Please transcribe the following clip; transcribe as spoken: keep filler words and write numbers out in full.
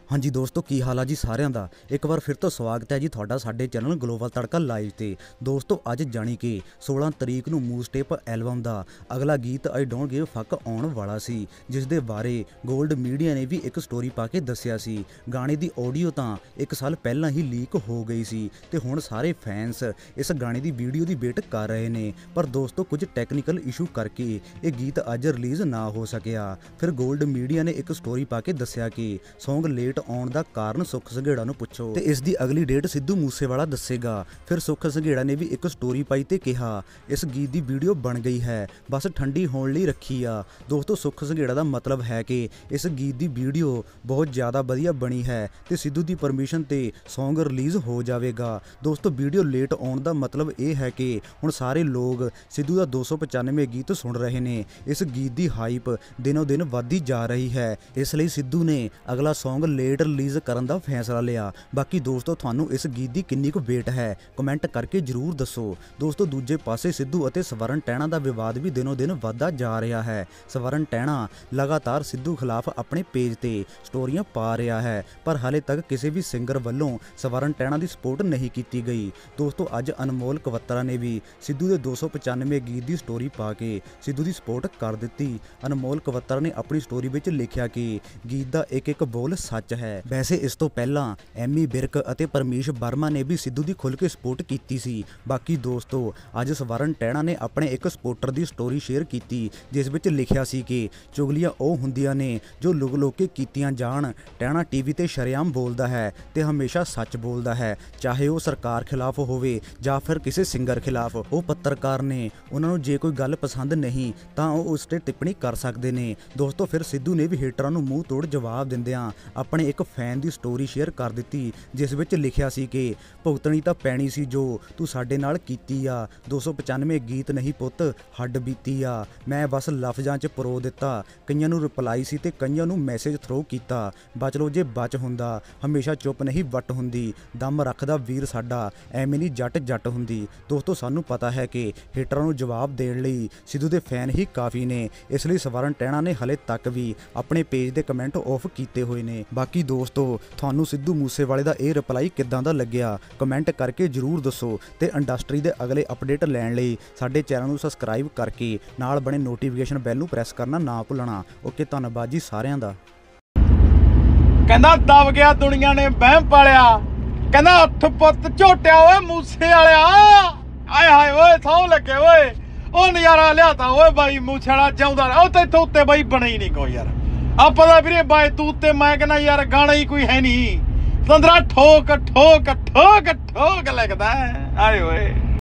हाँ जी दोस्तों, की हाल है जी सारिਆਂ ਦਾ। एक बार फिर तो स्वागत है जी ਤੁਹਾਡਾ ਸਾਡੇ ਚੈਨਲ ਗਲੋਬਲ ਤੜਕਾ ਲਾਈਵ ਤੇ। ਦੋਸਤੋ ਅੱਜ ਜਾਣੀ ਕਿ सोलह ਤਰੀਕ ਨੂੰ ਮੂਵ ਸਟੈਪ ਐਲਬਮ ਦਾ ਅਗਲਾ ਗੀਤ ਆਈ ਡੋਂਟ ਗਿਵ ਫੱਕ ਆਉਣ ਵਾਲਾ ਸੀ, ਜਿਸ ਦੇ ਬਾਰੇ ਗੋਲਡ ਮੀਡੀਆ ਨੇ ਵੀ ਇੱਕ ਸਟੋਰੀ ਪਾ ਕੇ ਦੱਸਿਆ ਸੀ। ਗਾਣੇ ਦੀ ਆਡੀਓ ਤਾਂ ਇੱਕ ਸਾਲ ਪਹਿਲਾਂ ਹੀ ਲੀਕ ਹੋ ਗਈ ਸੀ ਤੇ ਹੁਣ ਸਾਰੇ ਫੈਨਸ ਇਸ ਗਾਣੇ ਦੀ ਵੀਡੀਓ ਦੀ ਵੇਟ ਕਰ ਰਹੇ ਨੇ, ਪਰ ਦੋਸਤੋ ਕੁਝ ਟੈਕਨੀਕਲ ਇਸ਼ੂ ਕਰਕੇ ਇਹ ਗੀਤ ਅੱਜ ਰਿਲੀਜ਼ ਨਾ ਹੋ ਸਕਿਆ। ਫਿਰ ਗੋਲਡ ਮੀਡੀਆ ਨੇ ਇੱਕ ਸਟੋਰੀ ਪਾ ਕੇ ਦੱਸਿਆ ਕਿ ਸੌਂਗ ਲੇਟ ਆਉਣ ਦਾ ਕਾਰਨ ਸੁੱਖ ਸੰਘੇੜਾ ਨੂੰ ਪੁੱਛੋ ਤੇ ਇਸ ਦੀ ਅਗਲੀ ਡੇਟ ਸਿੱਧੂ ਮੂਸੇਵਾਲਾ ਦੱਸੇਗਾ। ਫਿਰ ਸੁੱਖ ਸੰਘੇੜਾ ਨੇ ਵੀ ਇੱਕ ਸਟੋਰੀ ਪਾਈ ਤੇ ਕਿਹਾ ਇਸ ਗੀਤ ਦੀ ਵੀਡੀਓ ਬਣ ਗਈ ਹੈ, ਬਸ ਠੰਡੀ ਹੋਣ ਲਈ ਰੱਖੀ ਆ। ਦੋਸਤੋ ਸੁੱਖ ਸੰਘੇੜਾ ਦਾ ਮਤਲਬ ਹੈ ਕਿ ਇਸ ਗੀਤ ਦੀ ਵੀਡੀਓ ਬਹੁਤ ਜ਼ਿਆਦਾ ਵਧੀਆ ਬਣੀ ਹੈ ਤੇ ਸਿੱਧੂ ਦੀ ਪਰਮਿਸ਼ਨ ਤੇ ਸੌਂਗ ਰਿਲੀਜ਼ ਹੋ ਜਾਵੇਗਾ। ਦੋਸਤੋ ਵੀਡੀਓ ਲੇਟ ਆਉਣ ਦਾ ਮਤਲਬ ਇਹ ਹੈ ਕਿ ਹੁਣ ਸਾਰੇ ਲੋਕ ਸਿੱਧੂ ਦਾ ਦੋ ਸੌ ਪਚਾਨਵੇਂ ਗੀਤ ਸੁਣ ਰਹੇ ਨੇ। ਇਸ ਗੀਤ ਦੀ ਹਾਈਪ ਦਿਨੋਂ ਦਿਨ ਵੱਧਦੀ ਜਾ ਰਹੀ ਹੈ, ਇਸ ਲਈ ਸਿੱਧੂ ਨੇ ਅਗਲਾ ਸੌਂਗ ਲੇਟ ਰਿਲੀਜ਼ ਕਰਨ ਦਾ ਫੈਸਲਾ ਲਿਆ। ਬਾਕੀ ਦੋਸਤੋ ਤੁਹਾਨੂੰ ਇਸ ਗੀਤ ਦੀ ਕਿੰਨੀ ਕੁ ਵੇਟ ਹੈ ਕਮੈਂਟ ਕਰਕੇ ਜ਼ਰੂਰ ਦੱਸੋ। ਦੋਸਤੋ ਦੂਜੇ ਪਾਸੇ ਸਿੱਧੂ ਅਤੇ ਸਵਰਨ ਟੈਣਾ ਦਾ ਵਿਵਾਦ ਵੀ ਦਿਨੋਂ ਦਿਨ ਵੱਧਦਾ ਜਾ ਰਿਹਾ ਹੈ। ਸਵਰਨ ਟੈਣਾ ਲਗਾਤਾਰ ਸਿੱਧੂ ਖਿਲਾਫ ਆਪਣੇ ਪੇਜ ਤੇ ਸਟੋਰੀਆਂ ਪਾ ਰਿਹਾ ਹੈ, ਪਰ ਹਾਲੇ ਤੱਕ ਕਿਸੇ ਵੀ ਸਿੰਗਰ ਵੱਲੋਂ ਸਵਰਨ ਟੈਣਾ ਦੀ ਸਪੋਰਟ ਨਹੀਂ ਕੀਤੀ ਗਈ। ਦੋਸਤੋ ਅੱਜ ਅਨਮੋਲ ਕਵੱਤਰਾ ਨੇ ਵੀ ਸਿੱਧੂ ਦੇ ਦੋ ਸੌ ਪਚਾਨਵੇਂ ਗੀਤ ਦੀ ਸਟੋਰੀ ਪਾ ਕੇ ਸਿੱਧੂ ਦੀ ਸਪੋਰਟ ਕਰ ਦਿੱਤੀ। ਅਨਮੋਲ ਕਵੱਤਰਾ ਨੇ ਆਪਣੀ ਸਟੋਰੀ ਵਿੱਚ ਲਿਖਿਆ ਕਿ ਗੀਤ ਦਾ ਇੱਕ ਇੱਕ ਬੋਲ ਸੱਚ ਹੈ। ਵੈਸੇ ਇਸ ਤੋਂ ਪਹਿਲਾਂ ਐਮੀ ਵਿਰਕ ਅਤੇ ਪਰਮੇਸ਼ ਵਰਮਾ ਨੇ ਵੀ ਸਿੱਧੂ ਦੀ ਖੁੱਲ੍ਹ ਕੇ ਸਪੋਰਟ ਕੀਤੀ ਸੀ। ਬਾਕੀ ਦੋਸਤੋ ਅੱਜ ਸਵਰਨ ਟੈਣਾ ਨੇ ਆਪਣੇ ਇੱਕ ਸਪੋਰਟਰ ਦੀ ਸਟੋਰੀ ਸ਼ੇਅਰ ਕੀਤੀ, ਜਿਸ ਵਿੱਚ ਲਿਖਿਆ ਸੀ ਕਿ ਚੁਗਲੀਆਂ ਉਹ ਹੁੰਦੀਆਂ ਨੇ ਜੋ ਲੁਕ ਲੁਕ ਕੇ ਕੀਤੀਆਂ ਜਾਣ। ਟੈਣਾ ਟੀਵੀ ਤੇ ਸ਼ਰੇਆਮ ਬੋਲਦਾ ਹੈ ਤੇ ਹਮੇਸ਼ਾ ਸੱਚ ਬੋਲਦਾ ਹੈ, ਚਾਹੇ ਉਹ ਸਰਕਾਰ ਖਿਲਾਫ ਹੋਵੇ ਜਾਂ ਫਿਰ ਕਿਸੇ ਸਿੰਗਰ ਖਿਲਾਫ। ਉਹ ਪੱਤਰਕਾਰ ਨੇ, ਉਹਨਾਂ ਨੂੰ ਜੇ ਕੋਈ ਗੱਲ ਪਸੰਦ ਨਹੀਂ ਤਾਂ ਉਹ ਉਸ ਤੇ ਟਿੱਪਣੀ ਕਰ ਸਕਦੇ ਨੇ। ਦੋਸਤੋ ਫਿਰ ਸਿੱਧੂ ਨੇ ਵੀ ਹੇਟਰਾਂ ਨੂੰ ਮੂੰਹ ਤੋੜ ਜਵਾਬ ਦਿੰਦਿਆਂ ਆਪਣੇ ਇੱਕ ਫੈਨ ਦੀ ਸਟੋਰੀ ਸ਼ੇਅਰ ਕਰ ਦਿੱਤੀ, ਜਿਸ ਵਿੱਚ ਲਿਖਿਆ ਸੀ ਕਿ ਭੁਗਤਣੀ ਤਾਂ ਪੈਣੀ ਸੀ ਜੋ ਤੂੰ ਸਾਡੇ ਨਾਲ ਕੀਤੀ ਆ। ਦੋ ਸੌ ਪਚਾਨਵੇਂ ਗੀਤ ਨਹੀਂ ਪੁੱਤ ਹੱਡ ਬੀਤੀ ਆ, ਮੈਂ ਬਸ ਲਫ਼ਜ਼ਾਂ 'ਚ ਪਰੋ ਦਿੱਤਾ। ਕਈਆਂ ਨੂੰ ਰਿਪਲਾਈ ਸੀ ਤੇ ਕਈਆਂ ਨੂੰ ਮੈਸੇਜ ਥਰੋ ਕੀਤਾ। ਬਚ ਲੋ ਜੇ ਬਚ ਹੁੰਦਾ, ਹਮੇਸ਼ਾ ਚੁੱਪ ਨਹੀਂ ਵੱਟ ਹੁੰਦੀ, ਦਮ ਰੱਖਦਾ ਵੀਰ ਸਾਡਾ, ਐਵੇਂ ਨਹੀਂ ਜੱਟ ਜੱਟ ਹੁੰਦੀ। ਦੋਸਤੋ ਸਾਨੂੰ ਪਤਾ ਹੈ ਕਿ ਹੇਟਰਾਂ ਨੂੰ ਜਵਾਬ ਦੇਣ ਲਈ ਸਿੱਧੂ ਦੇ ਫੈਨ ਹੀ ਕਾਫੀ ਨੇ, ਇਸ ਲਈ ਸਵਰਨ ਟੈਣਾ ਨੇ ਹਲੇ ਤੱਕ ਵੀ ਆਪਣੇ ਪੇਜ ਦੇ ਕਮੈਂਟ ਆਫ ਕੀਤੇ ਹੋਏ ਨੇ। ਬਾਕੀ ਦੋਸਤੋ ਤੁਹਾਨੂੰ ਸਿੱਧੂ ਮੂਸੇਵਾਲੇ ਦਾ ਇਹ ਰਿਪਲਾਈ ਕਿੱਦਾਂ ਦਾ ਲੱਗਿਆ ਕਮੈਂਟ ਕਰਕੇ ਜ਼ਰੂਰ ਦੱਸੋ ਤੇ ਇੰਡਸਟਰੀ ਦੇ ਅਗਲੇ ਅਪਡੇਟ ਲੈਣ ਲਈ ਸਾਡੇ ਚੈਨਲ ਨੂੰ ਸਬਸਕ੍ਰਾਈਬ ਕਰਕੇ ਨਾਲ ਬਣੇ ਨੋਟੀਫਿਕੇਸ਼ਨ ਬੈਲ ਨੂੰ ਪ੍ਰੈਸ ਕਰਨਾ ਨਾ ਭੁੱਲਣਾ। ਓਕੇ, ਧੰਨਵਾਦ ਜੀ ਸਾਰਿਆਂ ਦਾ। ਕਹਿੰਦਾ ਦਬ ਗਿਆ ਦੁਨੀਆ ਨੇ ਵਹਿਮ ਪਾਲਿਆ, ਕਹਿੰਦਾ ਹੱਥ ਪੁੱਤ ਝੋਟਿਆ ਓਏ ਮੂਸੇ ਵਾਲਿਆ। ਆਏ ਹਾਏ ਓਏ ਸੌ ਲੱਗੇ ਓਏ, ਉਹ ਨਜ਼ਾਰਾ ਲਿਆਤਾ ਓਏ ਬਾਈ ਮੂਸੇ ਵਾਲਾ ਜਾਉਂਦਾ। ਉਹ ਤੇ ਇੱਥੋਂ ਉੱਤੇ ਬਾਈ ਬਣੇ ਹੀ ਨਹੀਂ ਕੋਈ ਯਾਰ। ਆਪਾਂ ਦਾ ਵੀਰੇ ਬਾਈ ਤੂੰ ਤੇ ਮੈਂ ਕਹਿੰਦਾ ਯਾਰ ਗਾਣਾ ਹੀ ਕੋਈ ਹੈ ਨਹੀਂ। ਤੰਦਰਾ ਠੋਕ ਠੋਕ ਠੋਕ ਠੋਕ ਲੱਗਦਾ। ਆਏ ਓਏ